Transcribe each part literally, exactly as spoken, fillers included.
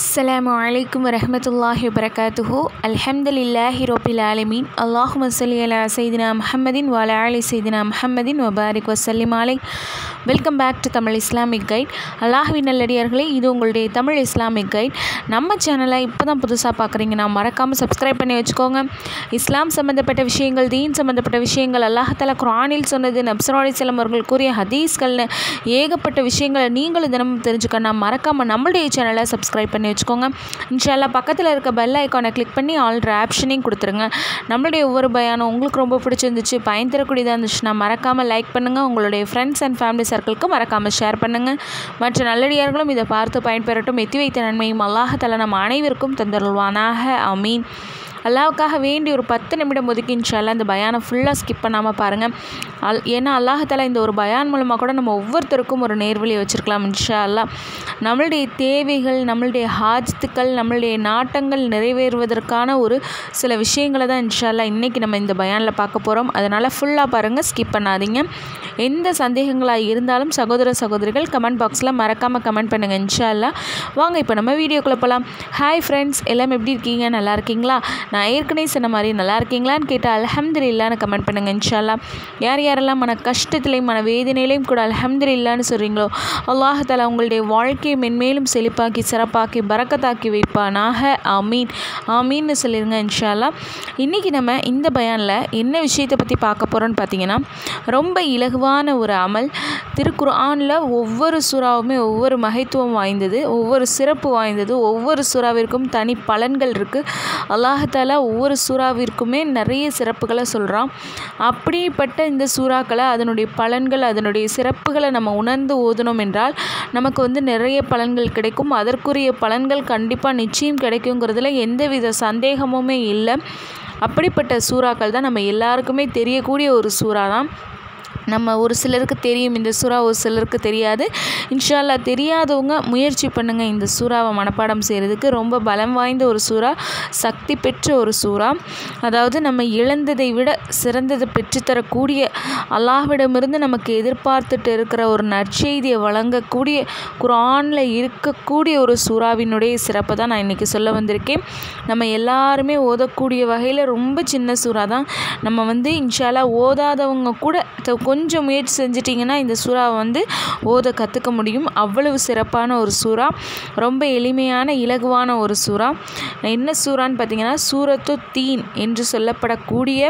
Assalamu alaikum warahmatullahi wabarakatuhu. Alhamdulillahi rabbil alamin. Allahumma salli ala sayyidina Muhammadin wa ala ali sayyidina Muhammadin wa barik wa sallim alayhi. Welcome back to Tamil Islamic guide. அல்லாஹ்வின் நல்லடியார்களே, இது உங்களுடைய Tamil Islamic guide. நம்ம சேனலை இப்போ தான் புதுசாக பார்க்குறீங்கன்னா மறக்காமல் சப்ஸ்கிரைப் பண்ணி வச்சுக்கோங்க. இஸ்லாம் சம்மந்தப்பட்ட விஷயங்கள், தீன் சம்மந்தப்பட்ட விஷயங்கள், அல்லாஹ் தஆலா குர்ஆனில் சொன்னது, நபி ஸல்லல்லாஹு அலைஹி வஸல்லம் அவர்கள் கூறிய ஹதீஸ்கள்னு ஏகப்பட்ட விஷயங்களை நீங்களும் தினமும் தெரிஞ்சுக்கணும். மறக்காமல் நம்மளுடைய சேனலை சப்ஸ்கிரைப் பண்ணி வச்சுக்கோங்க. இன்ஷால்லா பக்கத்தில் இருக்க பெல் ஐக்கானை கிளிக் பண்ணி ஆல் ஆப்ஷனையும் கொடுத்துருங்க. நம்மளுடைய ஒவ்வொரு பயானும் உங்களுக்கு ரொம்ப பிடிச்சிருந்துச்சு, பயன் தரக்கூடியதாக இருந்துச்சுன்னா மறக்காமல் லைக் பண்ணுங்கள். உங்களுடைய ஃப்ரெண்ட்ஸ் அண்ட் ஃபேமிலி சர்க்கிளுக்கு மறக்காமல் ஷேர் பண்ணுங்கள். மற்ற நல்லடியார்களும் இதை பார்த்து பயன்பெறட்டும். எத்தி வைத்த நன்மையும் அல்லாஹ் தஆலா நம் அனைவருக்கும் தந்தருள்வானாக. ஆமீன். அல்லாஹ்வுக்காக வேண்டி ஒரு பத்து நிமிடம் ஒதுக்கி இன்ஷால்லா இந்த பயானை ஃபுல்லாக ஸ்கிப் பண்ணாமல் பாருங்கள். அல் ஏன்னா அல்லாஹ் தஆலா இந்த ஒரு பயான் மூலமாக கூட நம்ம ஒவ்வொருத்தருக்கும் ஒரு நேர்வழியை வச்சுருக்கலாம். இன்ஷால்லா நம்மளுடைய தேவைகள், நம்மளுடைய ஹாஜத்துக்கள், நம்மளுடைய நாட்டங்கள் நிறைவேறுவதற்கான ஒரு சில விஷயங்களை தான் இன்ஷால்லா இன்றைக்கி நம்ம இந்த பயானில் பார்க்க போகிறோம். அதனால் ஃபுல்லாக பாருங்கள், ஸ்கிப் பண்ணாதீங்க. எந்த சந்தேகங்களாக இருந்தாலும் சகோதர சகோதரிகள் கமெண்ட் பாக்ஸில் மறக்காமல் கமெண்ட் பண்ணுங்கள். இன்ஷால்லா வாங்க இப்போ நம்ம வீடியோக்குள்ளே போகலாம். ஹாய் ஃப்ரெண்ட்ஸ், எல்லாம் எப்படி இருக்கீங்க? நல்லா இருக்கீங்களா? நான் ஏற்கனவே சொன்ன மாதிரி நல்லா இருக்கீங்களான்னு கேட்டால் அல்ஹம்துலில்லாஹ்னு கமெண்ட் பண்ணுங்கள். இன்ஷால்லா யார் யாரெல்லாம் மன கஷ்டத்திலையும் மன வேதனையிலையும் கூட அல்ஹம்துலில்லாஹ்னு சொல்கிறீங்களோ அல்லாஹ் தஆலா உங்களுடைய வாழ்க்கையை மென்மேலும் செழிப்பாக்கி சிறப்பாக்கி பரக்கத்தாக்கி வைப்பானாக. ஆமீன் ஆமீன்னு சொல்லிடுங்க. இன்ஷால்லா இன்றைக்கி நம்ம இந்த பயானில் என்ன விஷயத்தை பற்றி பார்க்க போகிறோன்னு பார்த்தீங்கன்னா, ரொம்ப இலகுவான ஒரு அமல். திருக்குர்ஆனில் ஒவ்வொரு சூறாவுமே ஒவ்வொரு மகத்துவம் வாய்ந்தது, ஒவ்வொரு சிறப்பு வாய்ந்தது. ஒவ்வொரு சூறாவிற்கும் தனி பலன்கள் இருக்குது. அல்லாஹ் தஆலா ஒவ்வொரு சூறாவிற்குமே நிறைய சிறப்புகளை சொல்கிறான். அப்படிப்பட்ட இந்த சூறாக்களை, அதனுடைய பலன்கள், அதனுடைய சிறப்புகளை நம்ம உணர்ந்து ஓதணும் என்றால் நமக்கு வந்து நிறைய பலன்கள் கிடைக்கும். அதற்குரிய பலன்கள் கண்டிப்பாக நிச்சயம் கிடைக்குங்கிறதுல எந்தவித சந்தேகமுமே இல்லை. அப்படிப்பட்ட சூறாக்கள் தான் நம்ம எல்லாருக்குமே தெரியக்கூடிய ஒரு சூறா தான். நம்ம ஒரு சிலருக்கு தெரியும் இந்த சூறா, ஒரு சிலருக்கு தெரியாது. இன்ஷால்லா தெரியாதவங்க முயற்சி பண்ணுங்கள் இந்த சூறாவை மனப்பாடம் செய்கிறதுக்கு. ரொம்ப பலம் வாய்ந்த ஒரு சூறா, சக்தி பெற்ற ஒரு சூறா. அதாவது நம்ம இழந்ததை விட சிறந்ததை பெற்றுத்தரக்கூடிய, அல்லாஹ்விடமிருந்து நமக்கு எதிர்பார்த்துட்டு இருக்கிற ஒரு நற்செய்தியை வழங்கக்கூடிய குர்ஆனில் இருக்கக்கூடிய ஒரு சூறாவினுடைய சிறப்பை தான் நான் இன்றைக்கி சொல்ல வந்திருக்கேன். நம்ம எல்லாருமே ஓதக்கூடிய வகையில் ரொம்ப சின்ன சூறா தான். நம்ம வந்து இன்ஷால்லா ஓதாதவங்க கூட கொஞ்சம் முயற்சி செஞ்சிட்டிங்கன்னா இந்த சூறாவை வந்து ஓத கற்றுக்க முடியும். அவ்வளவு சிறப்பான ஒரு சூறா, ரொம்ப எளிமையான இலகுவான ஒரு சூறா. என்ன சூறான்னு பார்த்தீங்கன்னா, சூரத்து தீன் என்று சொல்லப்படக்கூடிய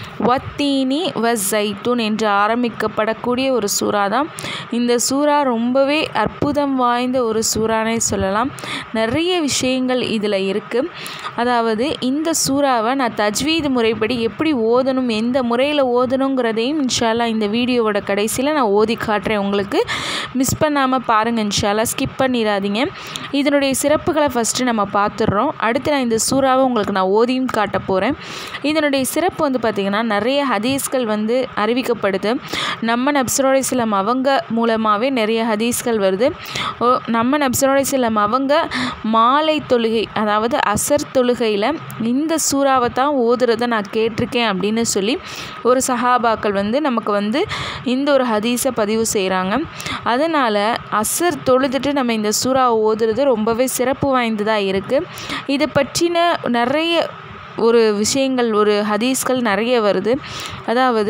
வத்தீனி வ ஜைத்தூன் என்று ஆரம்பிக்கப்படக்கூடிய ஒரு சூறா தான். இந்த சூறா ரொம்பவே அற்புதம் வாய்ந்த ஒரு சூறானே சொல்லலாம். நிறைய விஷயங்கள் இதில் இருக்குது. அதாவது இந்த சூறாவை நான் தஜ்வீது முறைப்படி எப்படி ஓதணும், எந்த முறையில் ஓதணுங்கிறதையும் இன்ஷால்லா இந்த வீடியோவோட கடைசியில் நான் ஓதி காட்டுறேன். உங்களுக்கு மிஸ் பண்ணாமல் பாருங்கள். இன்ஷால்லா ஸ்கிப் பண்ணிடாதீங்க. இதனுடைய சிறப்புகளை ஃபஸ்ட்டு நம்ம பார்த்துடுறோம். அடுத்து நான் இந்த சூறாவை உங்களுக்கு நான் ஓதியும் காட்ட போகிறேன். இதனுடைய சிறப்பு வந்து பார்த்திங்கன்னா, நிறைய ஹதீஸ்கள் வந்து அறிவிக்கப்படுது. நம்ம நபி ஸல்லல்லாஹு அலைஹி வஸல்லம் அவங்க மூலமாகவே நிறைய ஹதீஸ்கள் வருது. நம்ம நபி ஸல்லல்லாஹு அலைஹி வஸல்லம் அவங்க மாலை தொழுகை, அதாவது அசர் தொழுகையில் இந்த சூறாவை தான் ஓதுறதை நான் கேட்டிருக்கேன் அப்படின்னு சொல்லி ஒரு சஹாபாக்கள் வந்து நமக்கு வந்து இந்த ஒரு ஹதீஸை பதிவு செய்கிறாங்க. அதனால் அசர் தொழுதுட்டு நம்ம இந்த சூறாவை ஓதுறது ரொம்பவே சிறப்பு வாய்ந்ததாக இருக்குது. இதை பற்றின நிறைய ஒரு விஷயங்கள், ஒரு ஹதீஸ்கள் நிறைய வருது. அதாவது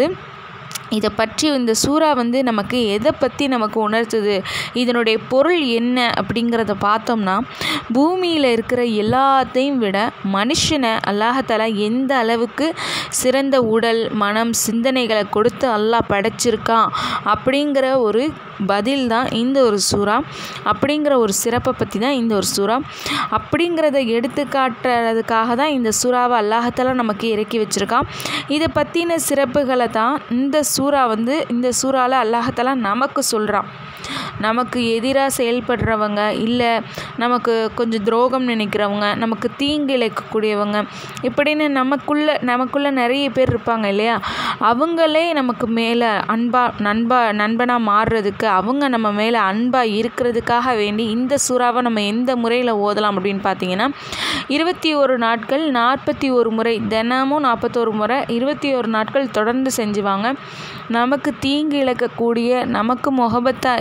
இதை பற்றி இந்த சூறா வந்து நமக்கு எதை பற்றி நமக்கு உணர்த்துது, இதனுடைய பொருள் என்ன அப்படிங்கிறத பார்த்தோம்னா, பூமியில் இருக்கிற எல்லாத்தையும் விட மனுஷனை அல்லாஹ் தஆலா எந்த அளவுக்கு சிறந்த உடல், மனம், சிந்தனைகளை கொடுத்து அல்லாஹ் படைச்சிருக்கான் அப்படிங்கிற ஒரு பதில் தான் இந்த ஒரு சூறா. அப்படிங்கிற ஒரு சிறப்பை பற்றி தான் இந்த ஒரு சூறா. அப்படிங்கிறத எடுத்து காட்டுறதுக்காக தான் இந்த சூறாவை அல்லாஹ் தஆலா நமக்கு இறக்கி வச்சுருக்கான். இதை பற்றின சிறப்புகளை தான் இந்த சூறா வந்து இந்த சூறாவில் அல்லாஹ் தஆலா நமக்கு சொல்கிறான். நமக்கு எதிராக செயல்படுறவங்க, இல்லை நமக்கு கொஞ்சம் துரோகம் நினைக்கிறவங்க, நமக்கு தீங்கு இழைக்கக்கூடியவங்க, இப்படின்னு நமக்குள்ளே நமக்குள்ளே நிறைய பேர் இருப்பாங்க இல்லையா, அவங்களே நமக்கு மேலே அன்பாக நண்பா நண்பனாக மாறுறதுக்கு, அவங்க நம்ம மேலே அன்பாக இருக்கிறதுக்காக வேண்டி இந்த சூறாவை நம்ம எந்த முறையில் ஓதலாம் அப்படின்னு பார்த்தீங்கன்னா, இருபத்தி ஒரு நாட்கள் நாற்பத்தி ஒரு முறை, தினமும் நாற்பத்தோரு முறை இருபத்தி ஒரு நாட்கள் தொடர்ந்து செஞ்சுவாங்க. நமக்கு தீங்கு இழைக்கக்கூடிய, நமக்கு முகபத்தாக இருக்க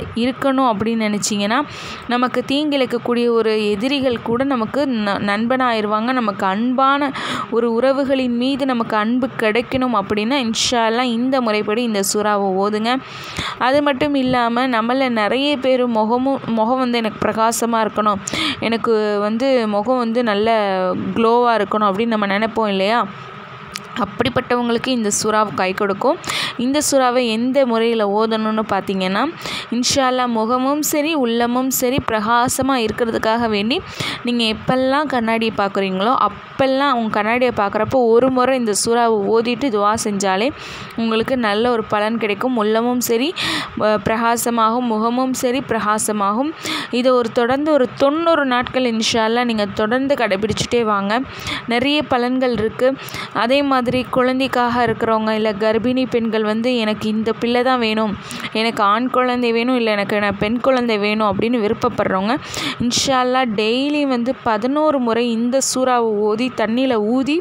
இருக்கணும் அப்படின்னு நினச்சிங்கன்னா நமக்கு தீங்கிழைக்கக்கூடிய ஒரு எதிரிகள் கூட நமக்கு ந நண்பனாயிருவாங்க. நமக்கு அன்பான ஒரு உறவுகளின் மீது நமக்கு அன்பு கிடைக்கணும் அப்படின்னா இன்ஷா அல்லாஹ் இந்த முறைப்படி இந்த சூறாவை ஓதுங்க. அது மட்டும் இல்லாமல் நம்மள நிறைய பேர் முகமும் முகம் வந்து எனக்கு பிரகாசமாக இருக்கணும், எனக்கு வந்து முகம் வந்து நல்ல க்ளோவாக இருக்கணும் அப்படின்னு நம்ம நினைப்போம் இல்லையா? அப்படிப்பட்டவங்களுக்கு இந்த சூறாவை கை கொடுக்கும். இந்த சூறாவை எந்த முறையில் ஓதணும்னு பார்த்தீங்கன்னா இன்ஷா அல்லாஹ் முகமும் சரி உள்ளமும் சரி பிரகாசமாக இருக்கிறதுக்காக வேண்டி நீங்கள் எப்பெல்லாம் கண்ணாடியை பார்க்குறீங்களோ அப்பெல்லாம் உங்கள் கண்ணாடியை பார்க்குறப்போ ஒரு முறை இந்த சூறாவை ஓதிட்டு துவா செஞ்சாலே உங்களுக்கு நல்ல ஒரு பலன் கிடைக்கும். உள்ளமும் சரி பிரகாசமாகும், முகமும் சரி பிரகாசமாகும். இதை ஒரு தொடர்ந்து ஒரு தொண்ணூறு நாட்கள் இன்ஷா அல்லாஹ் நீங்கள் தொடர்ந்து கடைபிடிச்சிட்டே வாங்க. நிறைய பலன்கள் இருக்குது. அதே மாதிரி குழந்தைக்காக இருக்கிறவங்க இல்லை கர்ப்பிணி பெண்கள் வந்து எனக்கு இந்த பிள்ளை தான் வேணும், எனக்கு ஆண் குழந்தை வேணும், இல்லை எனக்கு நான் பெண் குழந்தை வேணும் அப்படின்னு விருப்பப்படுறவங்க இன்ஷா அல்லாஹ் டெய்லி வந்து பதினோரு முறை இந்த சூறாவை ஓதி தண்ணியில் ஊதி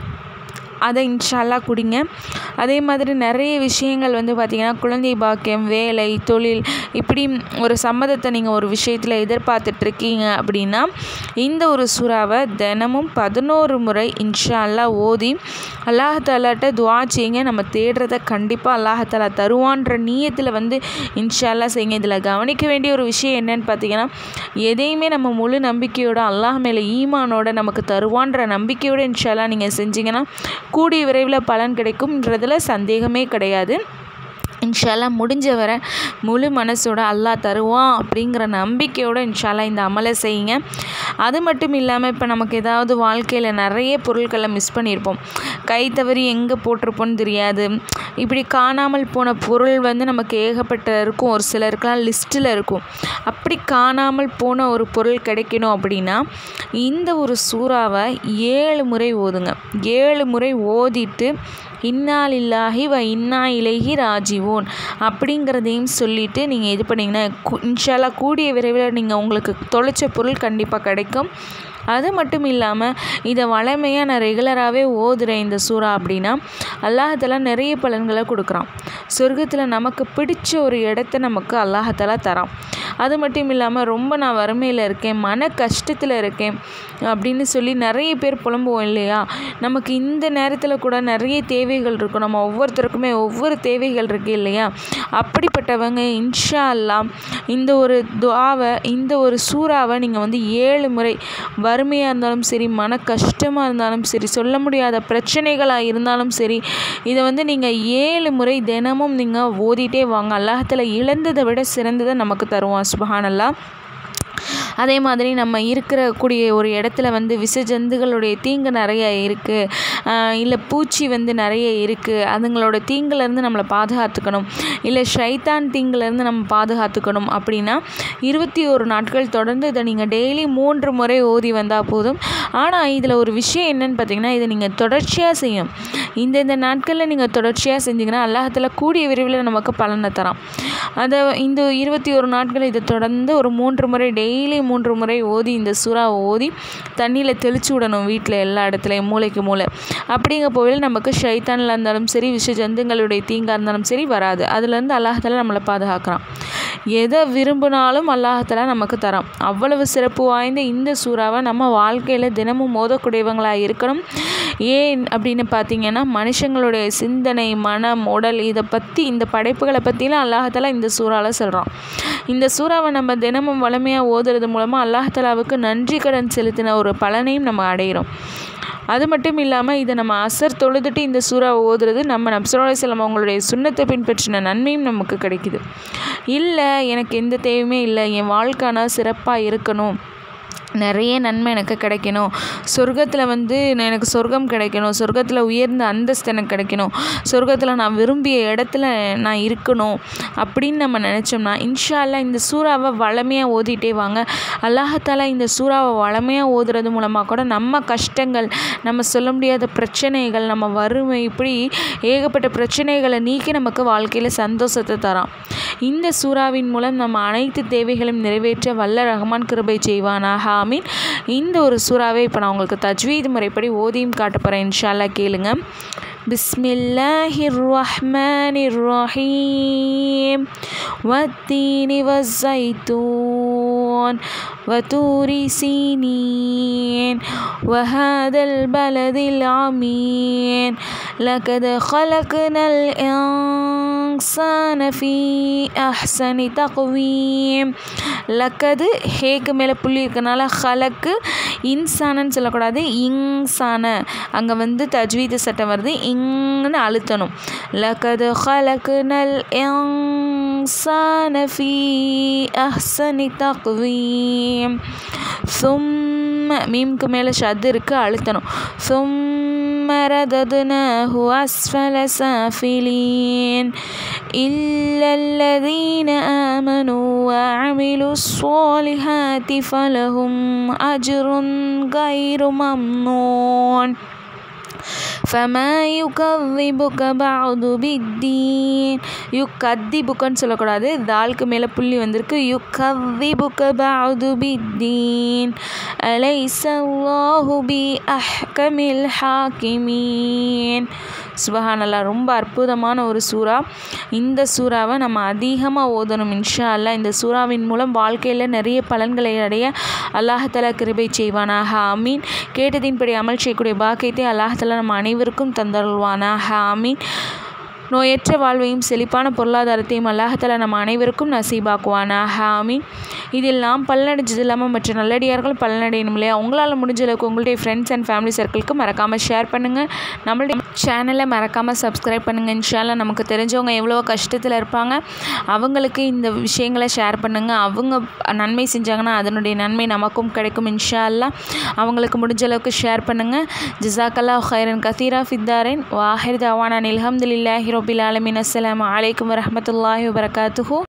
அதை இன்ஷா அல்லாஹ் குடிங்க. அதே மாதிரி நிறைய விஷயங்கள் வந்து பார்த்திங்கன்னா குழந்தை பாக்கியம், வேலை, தொழில், இப்படி ஒரு சம்மதத்தை நீங்கள் ஒரு விஷயத்தில் எதிர்பார்த்துட்ருக்கீங்க அப்படின்னா இந்த ஒரு சூறாவை தினமும் பதினோரு முறை இன்ஷா அல்லாஹ் ஓதி அல்லாஹ் தாலாட்ட துவா செய்யுங்க. நம்ம தேடுறத கண்டிப்பாக அல்லாஹ் தாலா தருவான்ற நீயத்தில் வந்து இன்ஷா அல்லாஹ் செய்யுங்க. இதில் கவனிக்க வேண்டிய ஒரு விஷயம் என்னன்னு பார்த்தீங்கன்னா எதையுமே நம்ம முழு நம்பிக்கையோட அல்லாஹ் மேலே ஈமானோட நமக்கு தருவான்ற நம்பிக்கையோடு இன்ஷா அல்லாஹ் நீங்கள் செஞ்சீங்கன்னா கூடிய விரைவில் பலன் கிடைக்கும்ன்றதில் சந்தேகமே கிடையாது. இன்ஷா அல்லாஹ் முடிஞ்ச வரை முழு மனசோட அல்லாஹ் தருவான் அப்படிங்கிற நம்பிக்கையோடு இன்ஷா அல்லாஹ் இந்த அமலை செய்யுங்க. அது மட்டும் இல்லாமல் இப்போ நமக்கு ஏதாவது வாழ்க்கையில் நிறைய பொருட்களை மிஸ் பண்ணியிருப்போம், கை தவறி எங்கே போட்டிருப்போன்னு தெரியாது, இப்படி காணாமல் போன பொருள் வந்து நமக்கு ஏகப்பட்ட இருக்கும், ஒரு சிலருக்குலாம் லிஸ்ட்டில் இருக்கும். அப்படி காணாமல் போன ஒரு பொருள் கிடைக்கணும் அப்படின்னா இந்த ஒரு சூறாவை ஏழு முறை ஓதுங்க. ஏழு முறை ஓதிட்டு இன்னா லில்லாஹி வ இன்னா இலைஹி ராஜிவோன் அப்படிங்கிறதையும் சொல்லிவிட்டு நீங்கள் இது பண்ணிங்கன்னா இன்ஷா அல்லாஹ் கூடிய விரைவில் நீங்கள் உங்களுக்கு தொலைச்ச பொருள் கண்டிப்பாக கிடைக்கும். அது மட்டும் இல்லாமல் இதை வளமையாக நான் ரெகுலராகவே ஓதுறேன் இந்த சூறா அப்படின்னா அல்லாஹாலா நிறைய பலன்களை கொடுக்குறான். சொர்க்கத்தில் நமக்கு பிடிச்ச ஒரு இடத்த நமக்கு அல்லாஹாலா தரான். அது மட்டும் இல்லாமல் ரொம்ப நான் வறுமையில் இருக்கேன், மன கஷ்டத்தில் இருக்கேன் அப்படின்னு சொல்லி நிறைய பேர் புலம்புவோம் இல்லையா? நமக்கு இந்த நேரத்தில் கூட நிறைய தேவைகள் இருக்கும், நம்ம ஒவ்வொருத்தருக்குமே ஒவ்வொரு தேவைகள் இருக்குது இல்லையா? அப்படிப்பட்டவங்க இன்ஷா அல்லாஹ் இந்த ஒரு துஆவை இந்த ஒரு சூறாவை நீங்கள் வந்து ஏழு முறை வறுமையாக இருந்தாலும் சரி, மன கஷ்டமாக இருந்தாலும் சரி, சொல்ல முடியாத பிரச்சனைகளாக இருந்தாலும் சரி, இதை வந்து நீங்கள் ஏழு முறை தினமும் நீங்கள் ஓதிட்டே வாங்க. அல்லாஹ்தாலா இழந்ததை விட சிறந்ததை நமக்கு தருவான். சுப்ஹானல்லாஹ். அதே மாதிரி நம்ம இருக்கிற கூடிய ஒரு இடத்துல வந்து விஷ ஜந்துகளுடைய தீங்கு நிறைய இருக்குது, இல்லை பூச்சி வந்து நிறைய இருக்குது, அதுங்களோட தீங்குலேருந்து நம்மளை பாதுகாத்துக்கணும், இல்லை ஷைத்தான் தீங்குலேருந்து நம்ம பாதுகாத்துக்கணும் அப்படின்னா இருபத்தி ஒரு நாட்கள் தொடர்ந்து இதை நீங்கள் டெய்லி மூன்று முறை ஓதி வந்தால் போதும். ஆனால் இதில் ஒரு விஷயம் என்னென்னு பார்த்தீங்கன்னா இதை நீங்கள் தொடர்ச்சியாக செய்யணும். இந்த இந்த நாட்களில் நீங்கள் தொடர்ச்சியாக செஞ்சிங்கன்னா அல்லாஹ்தாலா கூடிய விரைவில் நமக்கு பலனை தரான். அதை இந்த இருபத்தி ஒரு நாட்கள் இதை தொடர்ந்து ஒரு மூன்று முறை டெய்லி மூன்று முறை ஓதி இந்த சூறாவை ஓதி தண்ணியில் தெளிச்சு விடணும் வீட்டில் எல்லா இடத்துலையும் மூளைக்கு மூளை. அப்படிங்க போயில் நமக்கு ஷைத்தானில் இருந்தாலும் சரி, விஷ ஜந்துங்களுடைய தீங்காக இருந்தாலும் சரி வராது. அதுலேருந்து அல்லாஹ்தாலா நம்மளை பாதுகாக்கிறான். எதை விரும்பினாலும் அல்லாஹ்தாலா நமக்கு தரான். அவ்வளவு சிறப்பு வாய்ந்த இந்த சூறாவை நம்ம வாழ்க்கையில் தினமும் மோதக்கூடியவங்களாக இருக்கணும். ஏன் அப்படின்னு பார்த்தீங்கன்னா மனுஷங்களுடைய சிந்தனை, மனம், உடல் இதை பற்றி இந்த படைப்புகளை பற்றிலாம் அல்லாஹ்தாலா இந்த சூறாவில் சொல்கிறான். இந்த சூறாவை நம்ம தினமும் வலிமையாக ஓதுறது மூலமாக அல்லாஹ்தாலாவுக்கு நன்றி கடன் செலுத்தின ஒரு பலனையும் நம்ம அடைகிறோம். அது மட்டும் இல்லாமல் இதை நம்ம அசர் தொழுதுட்டு இந்த சூறாவை ஓதுறது நம்ம நபிஸல்லல்லாஹு அலைஹி வஸல்லம் அவங்களுடைய சுன்னத்தை பின்பற்றின நன்மையும் நமக்கு கிடைக்குது. இல்லை எனக்கு எந்த தேவையுமே இல்லை, என் வாழ்க்கைனா சிறப்பாக இருக்கணும், நிறைய நன்மை எனக்கு கிடைக்கணும், சொர்க்கத்தில் வந்து எனக்கு சொர்க்கம் கிடைக்கணும், சொர்க்கத்தில் உயர்ந்த அந்தஸ்து எனக்கு கிடைக்கணும், சொர்க்கத்தில் நான் விரும்பிய இடத்துல நான் இருக்கணும் அப்படின்னு நம்ம நினச்சோம்னா இன்ஷா அல்லாஹ் இந்த சூறாவை வளமையாக ஓதிட்டே வாங்க. அல்லாஹ்தாலா இந்த சூறாவை வளமையாக ஓதுறது மூலமாக கூட நம்ம கஷ்டங்கள், நம்ம சொல்ல முடியாத பிரச்சனைகள், நம்ம வறுமை, இப்படி ஏகப்பட்ட பிரச்சனைகளை நீக்கி நமக்கு வாழ்க்கையில் சந்தோஷத்தை தரான். இந்த சூறாவின் மூலம் நம்ம அனைத்து தேவைகளையும் நிறைவேற்ற வல்ல ரஹ்மான் கிருபை செய்வானாக. ஆமீன். இந்த ஒரு சூறாவை இப்போ நான் உங்களுக்கு தஜ்வீத் முறைப்படி ஓதியும் காட்ட போகிறேன். இன்ஷா அல்லாஹ் கேளுங்க. பிஸ்மில்லாஹிர் ரஹ்மானிர் ரஹீம். வத்தீனி வஸ்ஸைத்தூன் வதூரி சீனீன் வஹாதல் பலதில் ஆமீன். லகத் خلقنال இன்சான ஃபீ அஹ்ஸனி தக்வீம். லக்கது ஹேக்கு மேலே புள்ளி இருக்கனால ஹலக்கு இன்சானன்னு சொல்லக்கூடாது, இன்சான. அங்கே வந்து தஜ்வீது சட்டம் வருது, இங்னு அழுத்தணும். லக்கது ஹலக்குனல் இன்சான ஃபீ அஹ்ஸனி தக்வீம். சும்ம மீம்க்கு மேலே ஷத்து இருக்குது, அழுத்தணும். சும்ம ரததுனாஹு அஸ்ஃபல சாஃபிலீன் இல்லல்லதீன ஆமனு வஅமிலு ஸ்ஸாலிஹாத்தி ஃபலஹும் அஜ்ருன் கைரு மம்னூன். فما يكذبك بعد بالدين. யுக்கத்திபுக்கன்னு சொல்லக்கூடாது, தாலுக்கு மேலே புள்ளி வந்திருக்கு. யுக்கத்திபுக்க பஅது பித்தீன் அலைஸ அல்லாஹு பி அஹ்கமில் ஹாக்கிமீன். சுபஹானல்லாஹ். ரொம்ப அற்புதமான ஒரு சூறா. இந்த சூறாவை நம்ம அதிகமாக ஓதணும் இன்ஷா அல்லாஹ். இந்த சூறாவின் மூலம் வாழ்க்கையில் நிறைய பலன்களை அடைய அல்லாஹ் தஆலா கிருபை செய்வானாக. ஆமீன். கேட்டதின்படி அமல் செய்யக்கூடிய பாக்கியத்தை அல்லாஹ் தஆலா நம்ம அனைவருக்கும் தந்தருள்வானாக. ஆமீன். நோயற்ற வாழ்வையும் செழிப்பான பொருளாதாரத்தையும் அல்லாஹ் தஆலா நம்ம அனைவருக்கும் நசீபாக்குவானாக. ஆமீன். இதில் நாம் பலனடைஞ்சது இல்லாமல் மற்ற நல்லடியார்கள் பலனடையணும் இல்லையா? உங்களால் முடிஞ்ச அளவுக்கு உங்களுடைய ஃப்ரெண்ட்ஸ் அண்ட் ஃபேமிலி சர்க்கிளுக்கு மறக்காமல் ஷேர் பண்ணுங்கள். நம்மளுடைய சேனலை மறக்காமல் சப்ஸ்கிரைப் பண்ணுங்கள். இன்ஷா அல்லாஹ். நமக்கு தெரிஞ்சவங்க எவ்வளோ கஷ்டத்தில் இருப்பாங்க, அவங்களுக்கு இந்த விஷயங்களை ஷேர் பண்ணுங்கள். அவங்க நன்மை செஞ்சாங்கன்னா அதனுடைய நன்மை நமக்கும் கிடைக்கும் இன்ஷா அல்லாஹ். அவங்களுக்கு முடிஞ்ச அளவுக்கு ஷேர் பண்ணுங்கள். ஜஸாக்கல்லாஹு ஹைரன் கதீரா ஃபித்தாரின் வாஹிர் தவானா அல்ஹம்துலில்லாஹி ரப்பில் ஆலமீன். அஸ்ஸலாமு அலைக்கும் வரஹ்மத்துல்லாஹி வபரகாத்துஹு.